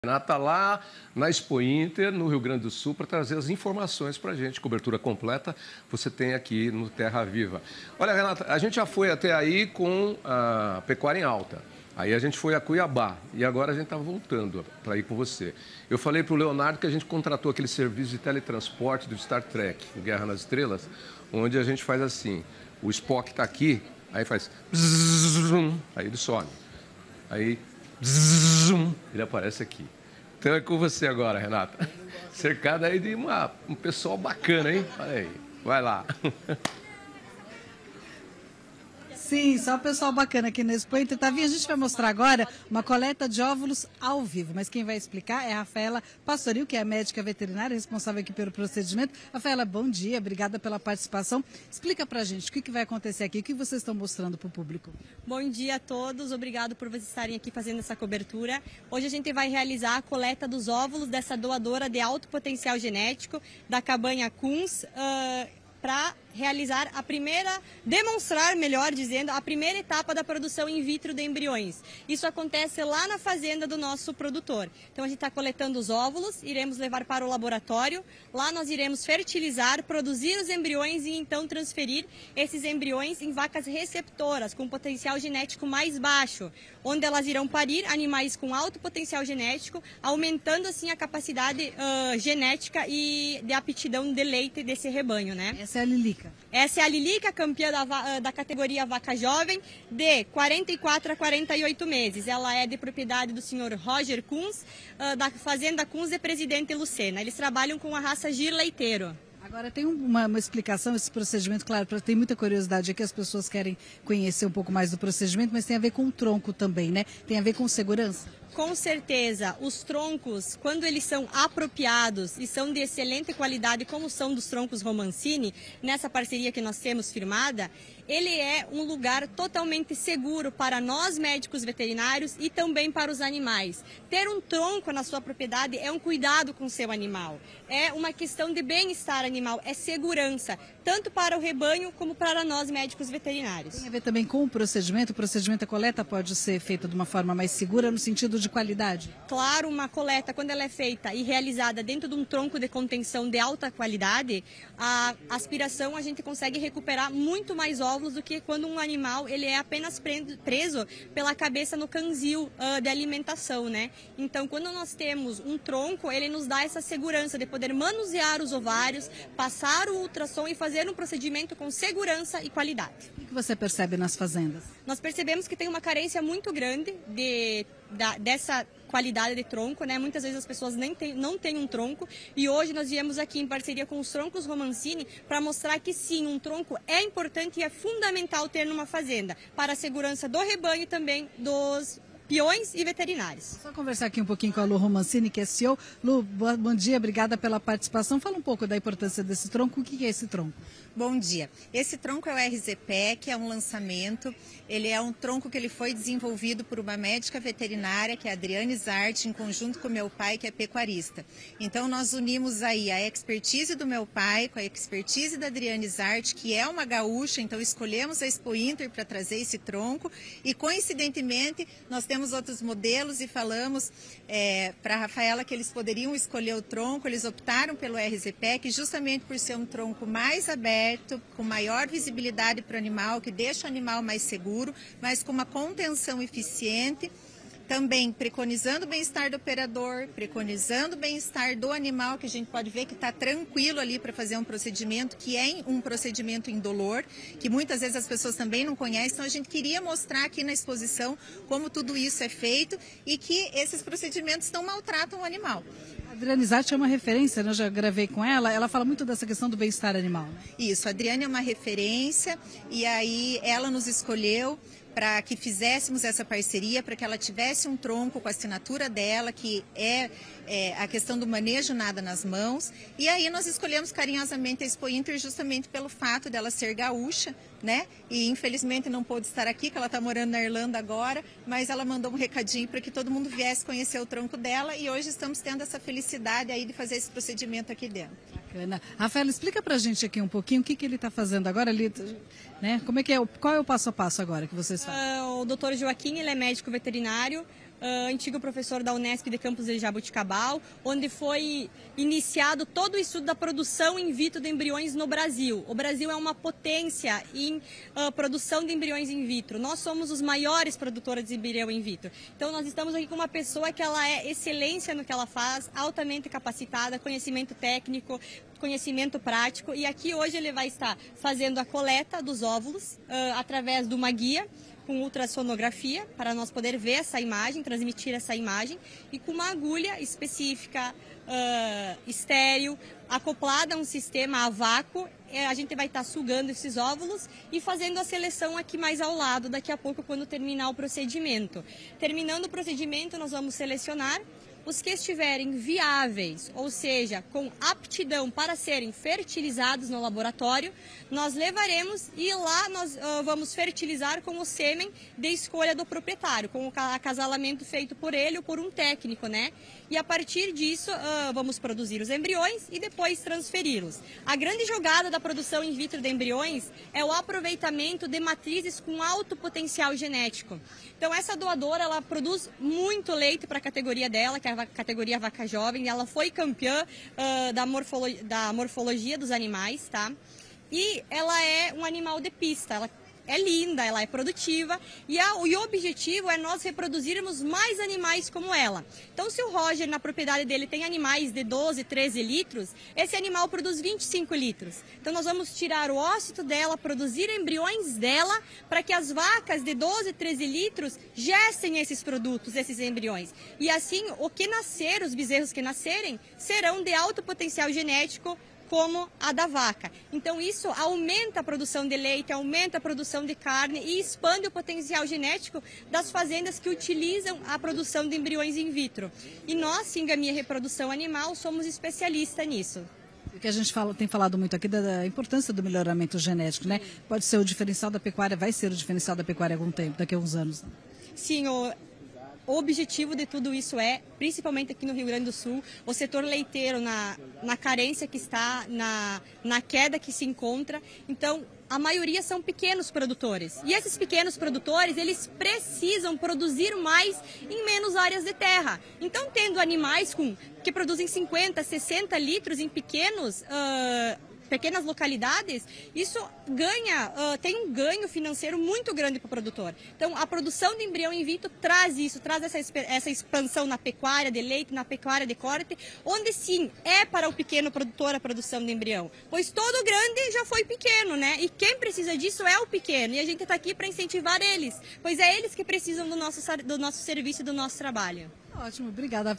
Renata lá na Expo Inter, no Rio Grande do Sul, para trazer as informações para a gente. Cobertura completa você tem aqui no Terra Viva. Olha, Renata, a gente já foi até aí com a pecuária em alta. Aí a gente foi a Cuiabá e agora a gente está voltando para ir com você. Eu falei para o Leonardo que a gente contratou aquele serviço de teletransporte do Star Trek, Guerra nas Estrelas, onde a gente faz assim, o Spock está aqui, aí faz bzzz, aí ele some. Aí ele aparece aqui. Então é com você agora, Renata. Cercada aí de um pessoal bacana, hein? Olha aí, vai lá. Sim, só o pessoal bacana aqui no Expo Inter. Tavinha, a gente vai mostrar agora uma coleta de óvulos ao vivo, mas quem vai explicar é a Rafaela Pastoril, que é a médica veterinária responsável aqui pelo procedimento. Rafaela, bom dia, obrigada pela participação. Explica pra gente o que vai acontecer aqui, o que vocês estão mostrando para o público. Bom dia a todos, obrigado por vocês estarem aqui fazendo essa cobertura. Hoje a gente vai realizar a coleta dos óvulos dessa doadora de alto potencial genético, da cabanha Kunz, para realizar demonstrar, melhor dizendo, a primeira etapa da produção in vitro de embriões. Isso acontece lá na fazenda do nosso produtor. Então a gente está coletando os óvulos, iremos levar para o laboratório, lá nós iremos fertilizar, produzir os embriões e então transferir esses embriões em vacas receptoras, com potencial genético mais baixo, onde elas irão parir animais com alto potencial genético, aumentando assim a capacidade genética e de aptidão de leite desse rebanho, né? Essa é a Lilica. Essa é a Lilica, campeã da categoria Vaca Jovem, de 44 a 48 meses. Ela é de propriedade do senhor Roger Kunz, da Fazenda Kunz e Presidente Lucena. Eles trabalham com a raça Gir Leiteiro. Agora tem uma explicação, esse procedimento, claro, tem muita curiosidade aqui, as pessoas querem conhecer um pouco mais do procedimento, mas tem a ver com o tronco também, né? Tem a ver com segurança? Com certeza, os troncos, quando eles são apropriados e são de excelente qualidade, como são dos troncos Romancini, nessa parceria que nós temos firmada, ele é um lugar totalmente seguro para nós médicos veterinários e também para os animais. Ter um tronco na sua propriedade é um cuidado com o seu animal, é uma questão de bem-estar animal, é segurança, tanto para o rebanho como para nós médicos veterinários. Tem a ver também com o procedimento da coleta pode ser feita de uma forma mais segura no sentido de qualidade? Claro, uma coleta, quando ela é feita e realizada dentro de um tronco de contenção de alta qualidade, a aspiração a gente consegue recuperar muito mais óvulos do que quando um animal ele é apenas preso pela cabeça no canzil de alimentação, né? Então, quando nós temos um tronco, ele nos dá essa segurança de poder manusear os ovários, passar o ultrassom e fazer um procedimento com segurança e qualidade. O que você percebe nas fazendas? Nós percebemos que tem uma carência muito grande dessa qualidade de tronco, né? Muitas vezes as pessoas não têm um tronco e hoje nós viemos aqui em parceria com os troncos Romancini para mostrar que sim, um tronco é importante e é fundamental ter numa fazenda para a segurança do rebanho e também dos peões e veterinários. Só conversar aqui um pouquinho com a Lu Romancini, que é CEO. Lu, bom dia, obrigada pela participação. Fala um pouco da importância desse tronco. O que é esse tronco? Bom dia. Esse tronco é o RZPEC, é um lançamento. Ele é um tronco que ele foi desenvolvido por uma médica veterinária, que é a Adriane Zart, em conjunto com meu pai, que é pecuarista. Então, nós unimos aí a expertise do meu pai com a expertise da Adriane Zart, que é uma gaúcha, então escolhemos a Expo Inter para trazer esse tronco e, coincidentemente, nós temos outros modelos e falamos para a Rafaela que eles poderiam escolher o tronco, eles optaram pelo RZPEC justamente por ser um tronco mais aberto, com maior visibilidade para o animal, que deixa o animal mais seguro, mas com uma contenção eficiente, também preconizando o bem-estar do operador, preconizando o bem-estar do animal, que a gente pode ver que está tranquilo ali para fazer um procedimento, que é um procedimento indolor, que muitas vezes as pessoas também não conhecem, então a gente queria mostrar aqui na exposição como tudo isso é feito e que esses procedimentos não maltratam o animal. A Adriane Zart é uma referência, né? Eu já gravei com ela fala muito dessa questão do bem-estar animal. Né? Isso, a Adriane é uma referência e aí ela nos escolheu para que fizéssemos essa parceria, para que ela tivesse um tronco com a assinatura dela, que é a questão do manejo nada nas mãos. E aí nós escolhemos carinhosamente a Expo Inter justamente pelo fato dela ser gaúcha, né? E infelizmente não pôde estar aqui, que ela está morando na Irlanda agora, mas ela mandou um recadinho para que todo mundo viesse conhecer o tronco dela e hoje estamos tendo essa felicidade aí de fazer esse procedimento aqui dentro. Bacana. Rafael, explica pra gente aqui um pouquinho o que ele está fazendo agora, né? Como é que qual é o passo a passo agora que vocês fazem? O doutor Joaquim, ele é médico veterinário, antigo professor da Unesp de Campos de Jaboticabal, onde foi iniciado todo o estudo da produção in vitro de embriões no Brasil. O Brasil é uma potência em produção de embriões in vitro. Nós somos os maiores produtores de embrião in vitro. Então, nós estamos aqui com uma pessoa que ela é excelência no que ela faz, altamente capacitada, conhecimento técnico, conhecimento prático. E aqui hoje ele vai estar fazendo a coleta dos óvulos através de uma guia com ultrassonografia, para nós poder ver essa imagem, transmitir essa imagem, e com uma agulha específica, estéril, acoplada a um sistema a vácuo, a gente vai estar sugando esses óvulos e fazendo a seleção aqui mais ao lado, daqui a pouco, quando terminar o procedimento. Terminando o procedimento, nós vamos selecionar os que estiverem viáveis, ou seja, com aptidão para serem fertilizados no laboratório, nós levaremos e lá nós vamos fertilizar com o sêmen de escolha do proprietário, com o acasalamento feito por ele ou por um técnico, né? E a partir disso, vamos produzir os embriões e depois transferi-los. A grande jogada da produção in vitro de embriões é o aproveitamento de matrizes com alto potencial genético. Então, essa doadora, ela produz muito leite para a categoria dela, que é a categoria vaca jovem. Ela foi campeã da morfologia dos animais, tá? E ela é um animal de pista, ela é linda, ela é produtiva e o objetivo é nós reproduzirmos mais animais como ela. Então, se o Roger, na propriedade dele, tem animais de 12, 13 litros, esse animal produz 25 litros. Então, nós vamos tirar o ócito dela, produzir embriões dela, para que as vacas de 12, 13 litros gestem esses produtos, esses embriões. E assim, o que nascer, os bezerros que nascerem, serão de alto potencial genético, como a da vaca. Então, isso aumenta a produção de leite, aumenta a produção de carne e expande o potencial genético das fazendas que utilizam a produção de embriões in vitro. E nós, Singamia Reprodução Animal, somos especialistas nisso. O que a gente tem falado muito aqui da importância do melhoramento genético, né? Pode ser o diferencial da pecuária, vai ser o diferencial da pecuária há algum tempo, daqui a uns anos. Sim, o objetivo de tudo isso é, principalmente aqui no Rio Grande do Sul, o setor leiteiro na carência que está, na queda que se encontra. Então, a maioria são pequenos produtores. E esses pequenos produtores, eles precisam produzir mais em menos áreas de terra. Então, tendo animais que produzem 50, 60 litros em pequenas localidades, isso tem um ganho financeiro muito grande para o produtor. Então, a produção de embrião in vitro traz isso, traz essa expansão na pecuária de leite, na pecuária de corte, onde sim, é para o pequeno produtor a produção de embrião. Pois todo grande já foi pequeno, né? E quem precisa disso é o pequeno. E a gente está aqui para incentivar eles, pois é eles que precisam do nosso serviço e do nosso trabalho. Ótimo, obrigada.